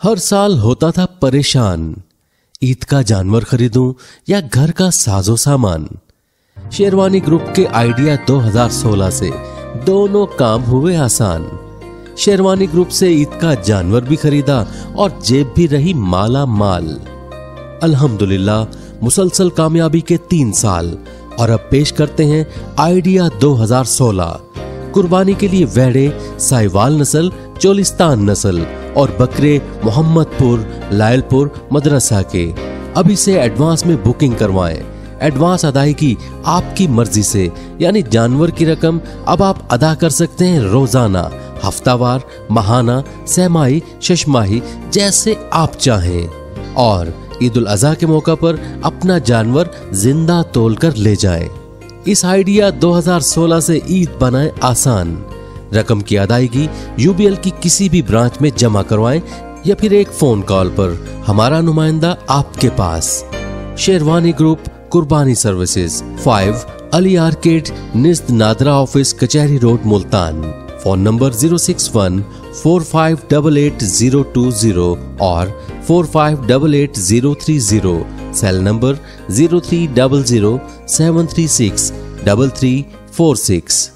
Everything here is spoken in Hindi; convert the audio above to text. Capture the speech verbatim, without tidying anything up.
हर साल होता था परेशान, ईद का जानवर खरीदूं या घर का साजो सामान। शेरवानी ग्रुप के आइडिया दो हज़ार सोलह से दोनों काम हुए आसान। शेरवानी ग्रुप से ईद का जानवर भी खरीदा और जेब भी रही माला माल। अल्हम्दुलिल्लाह मुसलसल कामयाबी के तीन साल और अब पेश करते हैं आइडिया दो हज़ार सोलह। कुर्बानी के लिए वेड़े साहिवाल नस्ल, चोलिस्तान नस्ल और बकरे मोहम्मदपुर, लायलपुर मदरसा के। अभी से एडवांस में बुकिंग करवाएं। एडवांस अदायगी आपकी मर्जी से, यानी जानवर की रकम अब आप अदा कर सकते हैं रोजाना, हफ्तावार, माहाना, सहमाही, शशमाही, जैसे आप चाहें। और ईद उल अज़हा के मौका पर अपना जानवर जिंदा तोल कर ले जाएं। इस आइडिया दो हज़ार सोलह से ईद बनाएं आसान। रकम की अदायगी यूबीएल की किसी भी ब्रांच में जमा करवाएं या फिर एक फोन कॉल पर हमारा नुमाइंदा आपके पास। शेरवानी ग्रुप कुर्बानी सर्विसेज, फाइव अली आर्केड, निज़्द NADRA office, Kachehri road, Multan. Phone number zero six one four five double eight zero two zero और four five double eight zero three zero. Cell number zero three double zero seven three six double three four six.